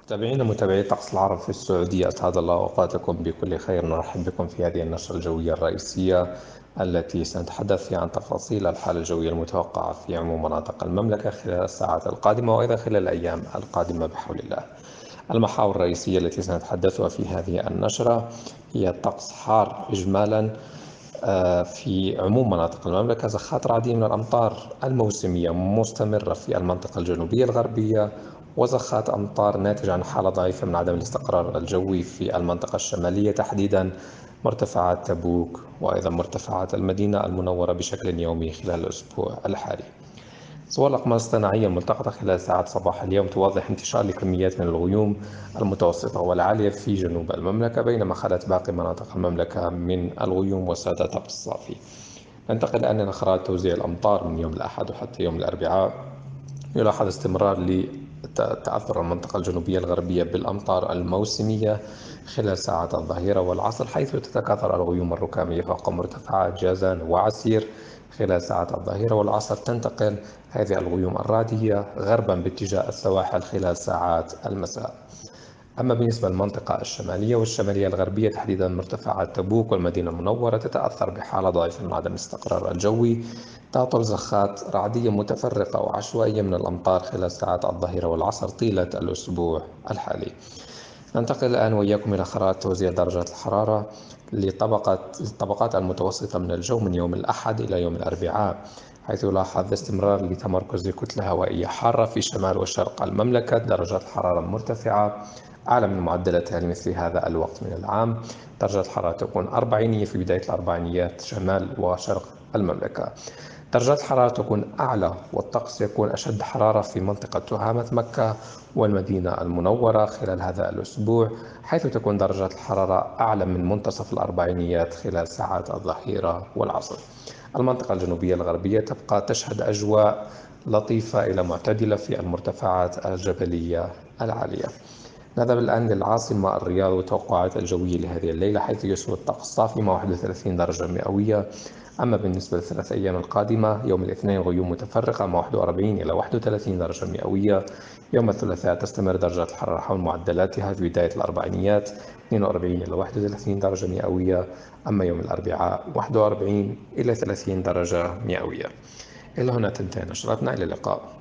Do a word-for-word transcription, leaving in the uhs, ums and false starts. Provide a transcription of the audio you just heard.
متابعينا متابعي طقس العرب في السعودية، أسعد الله أوقاتكم بكل خير. نرحب بكم في هذه النشرة الجوية الرئيسية التي سنتحدث فيها عن تفاصيل الحالة الجوية المتوقعة في عموم مناطق المملكة خلال الساعات القادمة وأيضا خلال الأيام القادمة بحول الله. المحاور الرئيسية التي سنتحدثها في هذه النشرة هي الطقس حار إجمالا آه، في عموم مناطق المملكة. زخات رعدية من الأمطار الموسمية مستمرة في المنطقة الجنوبية الغربية، وزخات أمطار ناتجة عن حالة ضعيفة من عدم الاستقرار الجوي في المنطقة الشمالية، تحديدا مرتفعات تبوك وأيضا مرتفعات المدينة المنورة بشكل يومي خلال الأسبوع الحالي. صور الأقمار الصناعية الملتقطة خلال ساعات صباح اليوم توضح انتشار لكميات من الغيوم المتوسطة والعالية في جنوب المملكة، بينما خلت باقي مناطق المملكة من الغيوم وساد طقس صافي. ننتقل الآن إلى خرائط توزيع الأمطار من يوم الأحد وحتى يوم الأربعاء. يلاحظ استمرار لتأثر المنطقة الجنوبية الغربية بالأمطار الموسمية خلال ساعات الظهيرة والعصر، حيث تتكاثر الغيوم الركامية فوق مرتفعات جازان وعسير خلال ساعات الظهيرة والعصر. تنتقل هذه الغيوم الرعدية غربا باتجاه السواحل خلال ساعات المساء. أما بالنسبة للمنطقة الشمالية والشمالية الغربية، تحديدا مرتفعات تبوك والمدينة المنورة، تتأثر بحالة ضعيفة من عدم الاستقرار الجوي، تعطل زخات رعدية متفرقة وعشوائية من الأمطار خلال ساعات الظهيرة والعصر طيلة الأسبوع الحالي. ننتقل الآن وإياكم إلى خرائط توزيع درجات الحرارة لطبقة الطبقات المتوسطة من الجو من يوم الأحد إلى يوم الأربعاء، حيث يلاحظ استمرار لتمركز كتلة هوائية حارة في شمال وشرق المملكة. درجات الحرارة مرتفعة أعلى من معدلاتها لمثل هذا الوقت من العام. درجة الحرارة تكون أربعينية في بداية الأربعينيات شمال وشرق المملكة. درجات الحرارة تكون أعلى والطقس يكون أشد حرارة في منطقة تهامة مكة والمدينة المنورة خلال هذا الأسبوع، حيث تكون درجات الحرارة أعلى من منتصف الأربعينيات خلال ساعات الظهيرة والعصر. المنطقة الجنوبية الغربية تبقى تشهد أجواء لطيفة إلى معتدلة في المرتفعات الجبلية العالية. نذهب الآن للعاصمة الرياض وتوقعات الجوية لهذه الليلة، حيث يسود الطقس صافي مع واحد وثلاثين درجة مئوية. أما بالنسبة للثلاث أيام القادمة، يوم الاثنين غيوم متفرقة مع واحد وأربعين إلى واحد وثلاثين درجة مئوية. يوم الثلاثاء تستمر درجة الحرارة حول معدلاتها في بداية الأربعينيات، اثنين وأربعين إلى واحد وثلاثين درجة مئوية. أما يوم الأربعاء واحد وأربعين إلى ثلاثين درجة مئوية. إلى هنا تنتهي نشرتنا، إلى اللقاء.